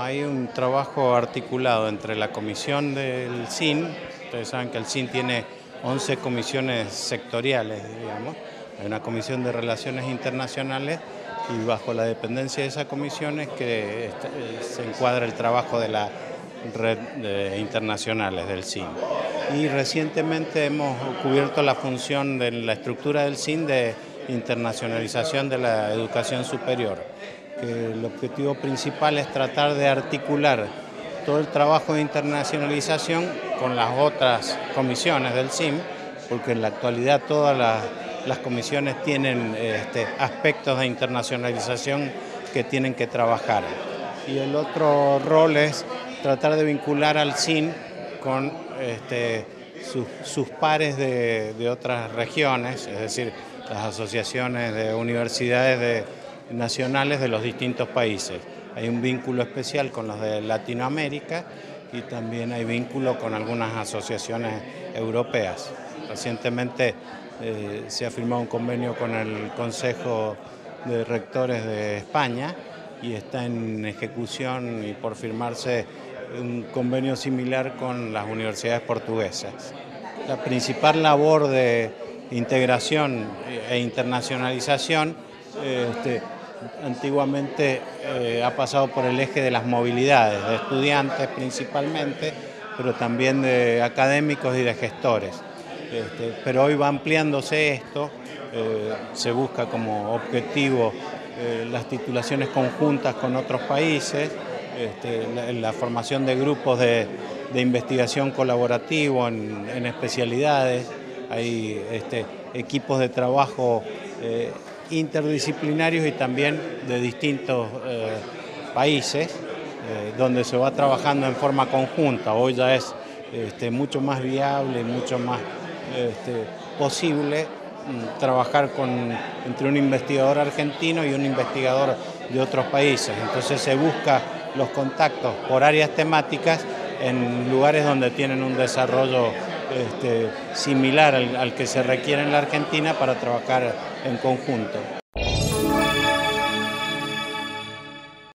Hay un trabajo articulado entre la comisión del CIN. Ustedes saben que el CIN tiene 11 comisiones sectoriales, digamos. Hay una comisión de relaciones internacionales y bajo la dependencia de esa comisión es que se encuadra el trabajo de la red de internacionales del CIN. Y recientemente hemos cubierto la función de la estructura del CIN de internacionalización de la educación superior, que el objetivo principal es tratar de articular todo el trabajo de internacionalización con las otras comisiones del CIN, porque en la actualidad todas las comisiones tienen aspectos de internacionalización que tienen que trabajar. Y el otro rol es tratar de vincular al CIN con sus pares de otras regiones, es decir, las asociaciones de universidades nacionales de los distintos países. Hay un vínculo especial con los de Latinoamérica y también hay vínculo con algunas asociaciones europeas. Recientemente se ha firmado un convenio con el Consejo de Rectores de España y está en ejecución y por firmarse un convenio similar con las universidades portuguesas. La principal labor de integración e internacionalización antiguamente ha pasado por el eje de las movilidades, de estudiantes principalmente, pero también de académicos y de gestores. Pero hoy va ampliándose esto, se busca como objetivo las titulaciones conjuntas con otros países, la formación de grupos de investigación colaborativo en especialidades, hay equipos de trabajo interdisciplinarios y también de distintos países, donde se va trabajando en forma conjunta. Hoy ya es mucho más viable, mucho más posible trabajar entre un investigador argentino y un investigador de otros países. Entonces se busca los contactos por áreas temáticas en lugares donde tienen un desarrollo similar al que se requiere en la Argentina para trabajar en conjunto.